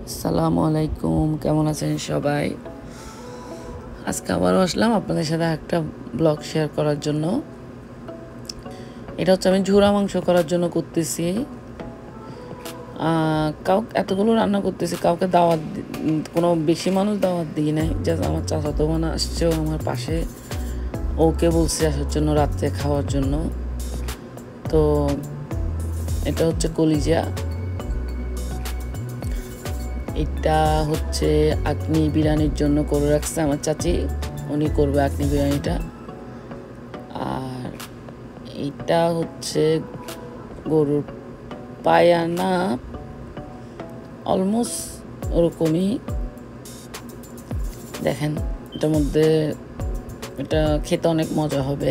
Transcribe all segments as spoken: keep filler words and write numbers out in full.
আসসালামু আলাইকুম, কেমন আছেন সবাই? আজকে আবারও আসলাম আপনাদের সাথে একটা ব্লগ শেয়ার করার জন্য। এটা হচ্ছে আমি ঝুরা মাংস করার জন্য করতেছি। কাউ এতগুলো রান্না করতেছি, কাউকে দাওয়াত কোনো বেশি মানুষ দাওয়াত দিই নাই। জাস্ট আমার চাচাতো বোন আসছেও আমার পাশে, ওকে বলছি আসার জন্য রাত্রে খাওয়ার জন্য। তো এটা হচ্ছে কলিজা, এটা হচ্ছে আকনি বিরিয়ানির জন্য করে রাখছে আমার চাচি, উনি করবে আকনি বিরিয়ানিটা। আর এটা হচ্ছে গরুর পায়ানা, অলমোস্ট ওরকমই। দেখেন এটার মধ্যে, এটা খেতে অনেক মজা হবে।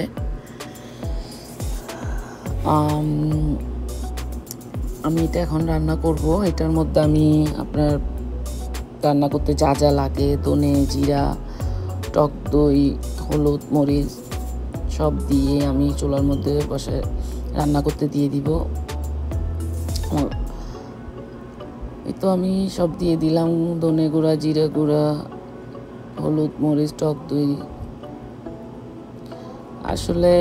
আমি এটা এখন রান্না করব। এটার মধ্যে আমি আপনার রান্না করতে যা যা লাগে, ধনে জিরা, টক দই, হলুদ, মরিচ সব দিয়ে আমি চুলার মধ্যে বসে রান্না করতে দিয়ে দিব। এই তো আমি সব দিয়ে দিলাম, ধনে গুঁড়া, জিরা গুঁড়া, হলুদ, মরিচ, টক দই। আসলে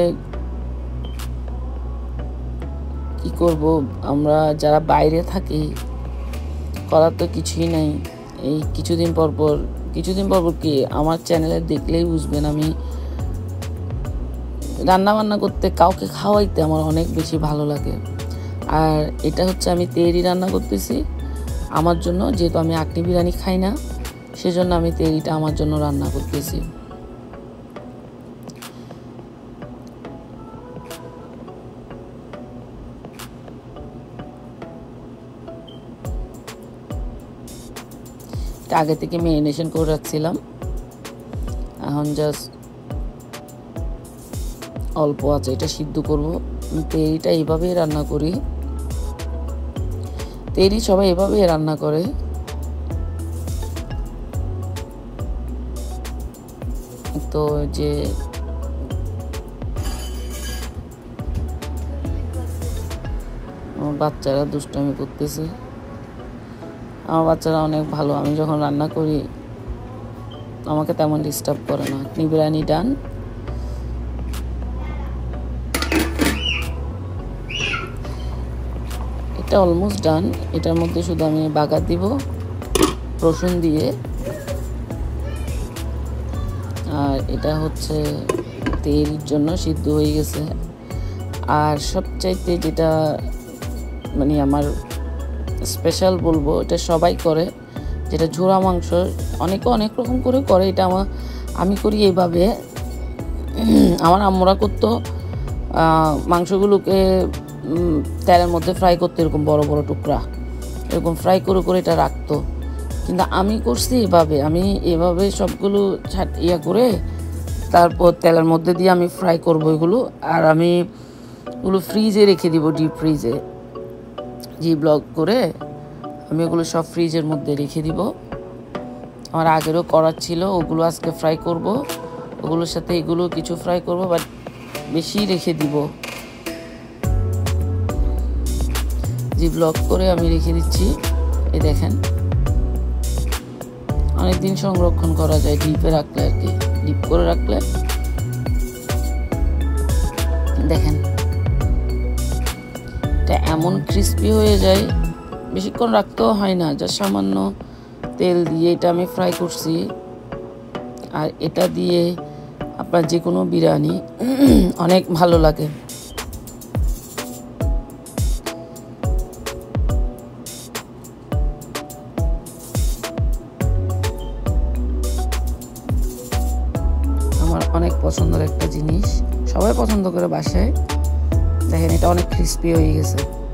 কি করব, আমরা যারা বাইরে থাকি করার তো কিছুই নাই। এই কিছুদিন পর পর কিছুদিন পর পর কি আমার চ্যানেলে দেখলেই বুঝবেন, আমি রান্না বান্না করতে, কাউকে খাওয়াইতে আমার অনেক বেশি ভালো লাগে। আর এটা হচ্ছে আমি তেহরি রান্না করতেছি আমার জন্য, যেহেতু আমি আকনি বিরিয়ানি খাই না, সেজন্য আমি তেহরিটা আমার জন্য রান্না করতেছি। আগে থেকে ম্যারিনেশন করে রাখছিলাম, এখন জাস্ট অল্প আছে এটা সিদ্ধ করব। তেহরিটা এইভাবেই রান্না করি, তেহরি সবাই এভাবেই রান্না করে। তো যে আমার বাচ্চারা দুষ্টামি করতেছে, আমার বাচ্চারা অনেক ভালো, আমি যখন রান্না করি আমাকে তেমন ডিস্টার্ব করে না। আকনি বিরিয়ানি ডান। এটা অলমোস্ট ডান। এটার মধ্যে শুধু আমি বাগার দিব রসুন দিয়ে। আর এটা হচ্ছে তেলের জন্য সিদ্ধ হয়ে গেছে। আর সবচাইতে যেটা মানে আমার স্পেশাল বলবো, এটা সবাই করে, যেটা ঝোড়া মাংস, অনেকে অনেক রকম করে করে, এটা আমার আমি করি এইভাবে। আমার আম্মুরা করতো মাংসগুলোকে তেলের মধ্যে ফ্রাই করতে, এরকম বড় বড় টুকরা এরকম ফ্রাই করে করে এটা রাখতো। কিন্তু আমি করছি এভাবে, আমি এভাবে সবগুলো ছাট ইয়া করে তারপর তেলের মধ্যে দিয়ে আমি ফ্রাই করবো এগুলো। আর আমি ওগুলো ফ্রিজে রেখে দিব, ডিপ ফ্রিজে জি ব্লক করে আমি ওগুলো সব ফ্রিজের মধ্যে রেখে দিব। আমার আগেরও করার ছিল, ওগুলো আজকে ফ্রাই করব, ওগুলোর সাথে এগুলো কিছু ফ্রাই করব, বাট বেশি রেখে দিব। জি ব্লক করে আমি রেখে দিচ্ছি। এই দেখেন, অনেকদিন সংরক্ষণ করা যায় ডিপে রাখলে, আর কি ডিপ করে রাখলে। দেখেন এটা এমন ক্রিস্পি হয়ে যায়, বেশিক্ষণ রাখতেও হয় না, যা সামান্য তেল দিয়ে এটা আমি ফ্রাই করছি। আর এটা দিয়ে আপনার যে কোনো বিরিয়ানি অনেক ভালো লাগে। আমার অনেক পছন্দের একটা জিনিস, সবাই পছন্দ করে বাসায়। দেখেন এটা অনেক ক্রিস্পি হয়ে গেছে।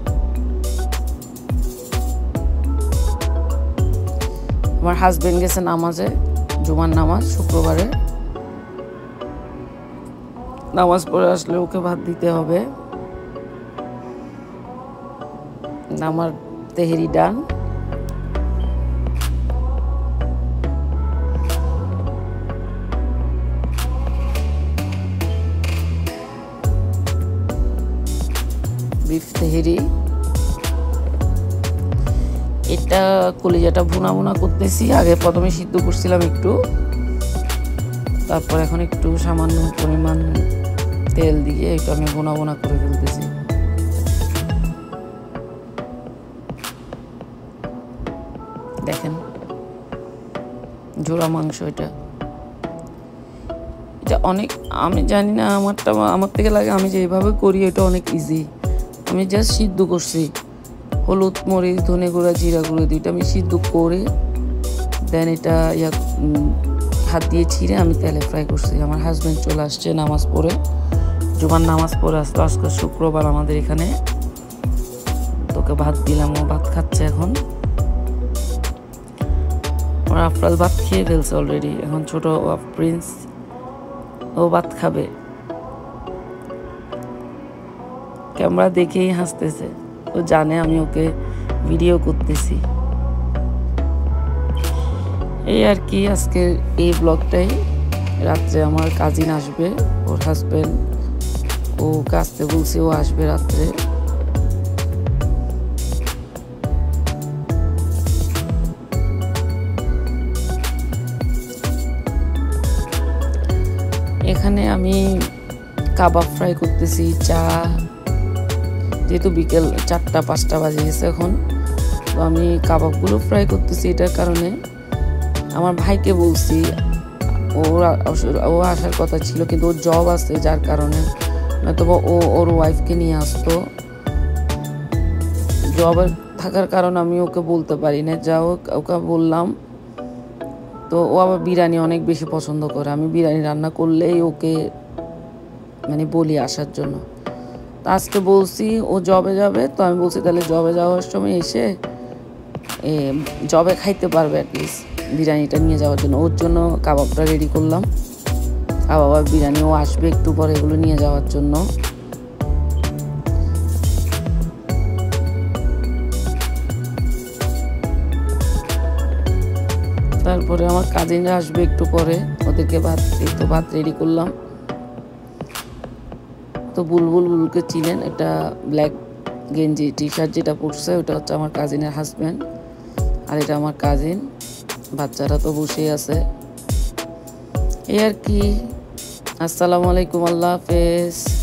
আমার হাজবেন্ড গেছে নামাজে, জুমার নামাজ শুক্রবারে, নামাজ পড়ে আসলে ওকে ভাত দিতে হবে। আমার তেহরি ডান। বিফ তেহরি। এটা কলিজাটা ভুনা ভুনা করতেছি। আগে প্রথমে সিদ্ধ করছিলাম একটু, তারপর এখন একটু সামান্য পরিমাণ তেল দিয়ে এটা আমি ভুনা ভুনা করে ফেলতেছি। দেখেন জোড়া মাংস, এটা এটা অনেক, আমি জানি না, আমারটা আমার থেকে লাগে আমি যেভাবে করি এটা অনেক ইজি। আমি জাস্ট সিদ্ধ করছি, হলুদ মরিচ ধনে গুঁড়া জিরা গুঁড়ো দুইটা আমি সিদ্ধ করে দেন এটা ইয়া হাত দিয়ে ছিঁড়ে আমি তেলে ফ্রাই করছি। আমার হাজব্যান্ড চলে আসছে নামাজ পড়ে, জুমার নামাজ পড়ে আসতো, আজকে শুক্রবার আমাদের এখানে। তোকে ভাত দিলাম, ও ভাত খাচ্ছে এখন। ওরা আফরাল ভাত খেয়ে ফেলছে অলরেডি, এখন ছোট প্রিন্স ও ভাত খাবে। ক্যামেরা দেখেই হাসতেছে, ও জানে আমি ওকে ভিডিও করতেছি। এই আর কি আজকের এই ব্লগটাই। রাত্রে আমার কাজিন আসবে, ওর হাজব্যান্ড ও কাজতে বলছে ও আসবে রাত্রে। এখানে আমি কাবাব ফ্রাই করতেছি, চা, যেহেতু বিকেল চারটা পাঁচটা বাজে গেছে এখন, তো আমি কাবাবগুলো ফ্রাই করতেছি। এটার কারণে আমার ভাইকে বলছি, ওর ও আসার কথা ছিল কিন্তু ওর জব আছে, যার কারণে নয়তো ও ওর ওয়াইফকে নিয়ে আসতো। জবের থাকার কারণে আমি ওকে বলতে পারি না, যা ওকে বললাম। তো ও আবার বিরিয়ানি অনেক বেশি পছন্দ করে, আমি বিরিয়ানি রান্না করলেই ওকে মানে বলি আসার জন্য। তো আজকে বলছি ও জবে যাবে, তো আমি বলছি তাহলে জবে যাওয়ার সময় এসে জবে খাইতে পারবে অ্যাটলিস্ট, বিরিয়ানিটা নিয়ে যাওয়ার জন্য। ওর জন্য কাবাবটা রেডি করলাম, কাবাব আর বিরিয়ানি, ও আসবে একটু পরে এগুলো নিয়ে যাওয়ার জন্য। তারপরে আমার কাজিনরা আসবে একটু পরে, ওদেরকে ভাত, এই তো ভাত রেডি করলাম। তো বুলবুল, বুলবুলকে চিনেন, এটা ব্ল্যাক গেঞ্জি টি শার্ট যেটা পরছে ওটা হচ্ছে আমার কাজিনের হাজব্যান্ড, আর এটা আমার কাজিন। বাচ্চারা তো বসেই আছে। এই আর কি। আসসালামু আলাইকুম, আল্লাহ হাফেজ।